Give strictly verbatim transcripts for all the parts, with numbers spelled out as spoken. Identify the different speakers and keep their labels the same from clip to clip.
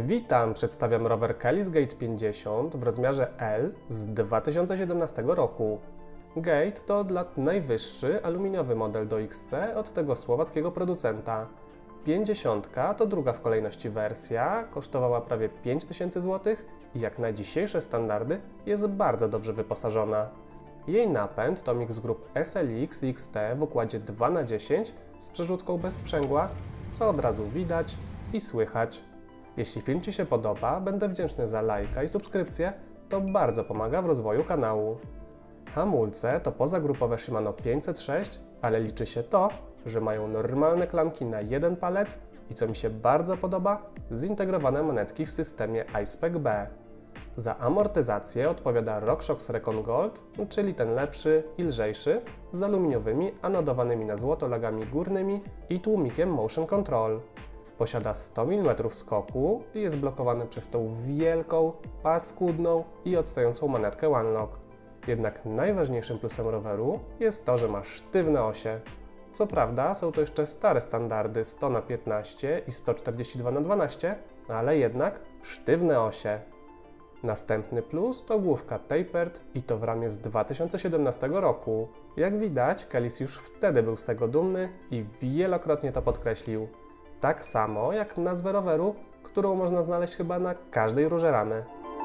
Speaker 1: Witam, przedstawiam rower Kelis Gate pięćdziesiąt w rozmiarze L z dwa tysiące siedemnastego roku. Gate to od lat najwyższy aluminiowy model do X C od tego słowackiego producenta. pięćdziesiątka to druga w kolejności wersja, kosztowała prawie pięć tysięcy złotych i jak na dzisiejsze standardy jest bardzo dobrze wyposażona. Jej napęd to mix grup S L X i X T w układzie dwa na dziesięć z przerzutką bez sprzęgła, co od razu widać i słychać. Jeśli film Ci się podoba, będę wdzięczny za lajka i subskrypcję, to bardzo pomaga w rozwoju kanału. Hamulce to pozagrupowe Shimano pięćset sześć, ale liczy się to, że mają normalne klamki na jeden palec i co mi się bardzo podoba, zintegrowane monetki w systemie iSpec B. Za amortyzację odpowiada RockShox Recon Gold, czyli ten lepszy i lżejszy, z aluminiowymi anodowanymi na złoto lagami górnymi i tłumikiem Motion Control. Posiada sto milimetrów skoku i jest blokowany przez tą wielką, paskudną i odstającą manetkę One Lock. Jednak najważniejszym plusem roweru jest to, że ma sztywne osie. Co prawda są to jeszcze stare standardy sto na piętnaście i sto czterdzieści dwa na dwanaście, ale jednak sztywne osie. Następny plus to główka tapered i to w ramie z dwa tysiące siedemnastego roku. Jak widać, Kelis już wtedy był z tego dumny i wielokrotnie to podkreślił. Tak samo jak nazwę roweru, którą można znaleźć chyba na każdej rurze ramy.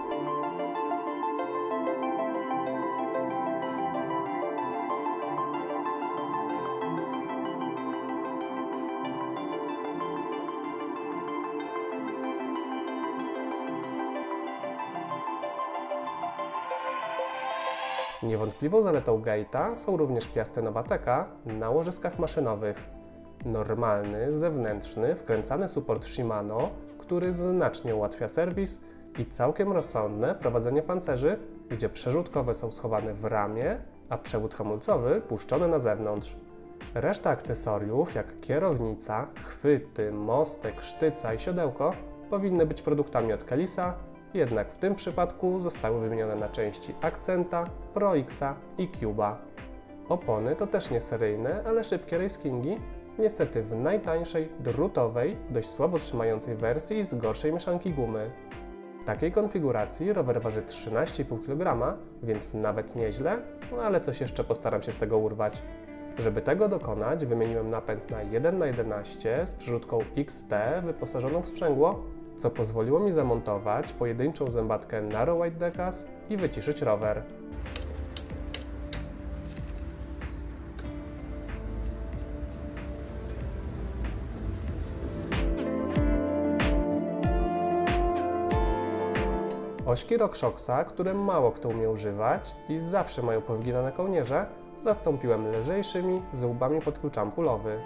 Speaker 1: Niewątpliwą zaletą Gate'a są również piasty Novateka na łożyskach maszynowych. Normalny, zewnętrzny, wkręcany suport Shimano, który znacznie ułatwia serwis i całkiem rozsądne prowadzenie pancerzy, gdzie przerzutkowe są schowane w ramie, a przewód hamulcowy puszczony na zewnątrz. Reszta akcesoriów, jak kierownica, chwyty, mostek, sztyca i siodełko, powinny być produktami od Kelisa, jednak w tym przypadku zostały wymienione na części Accenta, Pro X-a i Cube'a. Opony to też nie seryjne, ale szybkie Race Kingi, niestety w najtańszej, drutowej, dość słabo trzymającej wersji z gorszej mieszanki gumy. W takiej konfiguracji rower waży trzynaście i pół kilograma, więc nawet nieźle, no ale coś jeszcze postaram się z tego urwać. Żeby tego dokonać, wymieniłem napęd na jeden na jedenaście z przerzutką X T wyposażoną w sprzęgło, co pozwoliło mi zamontować pojedynczą zębatkę Narrow Weight Decas i wyciszyć rower. Ośki RockShoxa, które mało kto umie używać i zawsze mają powginane kołnierze, zastąpiłem lżejszymi z łbami pod klucz ampulowy.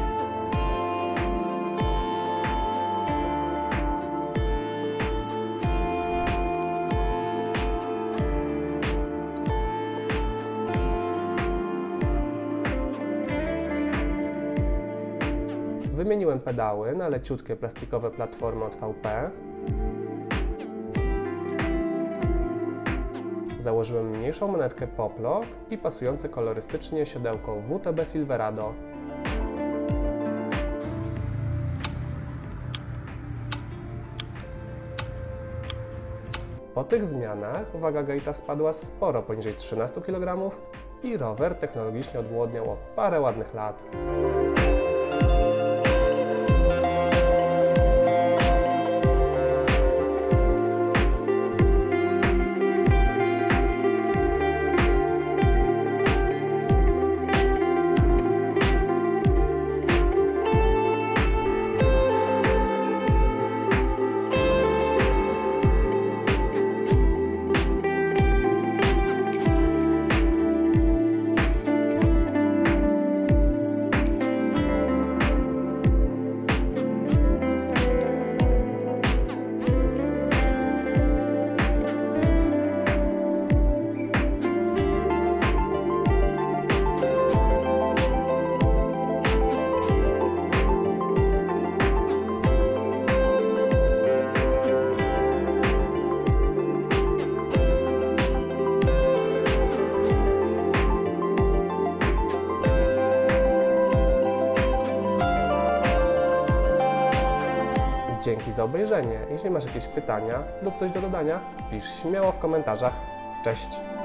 Speaker 1: Wymieniłem pedały na leciutkie plastikowe platformy od V P. Założyłem mniejszą monetkę Poplock i pasujące kolorystycznie siodełko W T B Silverado. Po tych zmianach waga Gate'a spadła sporo poniżej trzynastu kilogramów i rower technologicznie odmłodniał o parę ładnych lat. Dzięki za obejrzenie. Jeśli masz jakieś pytania lub coś do dodania, pisz śmiało w komentarzach. Cześć!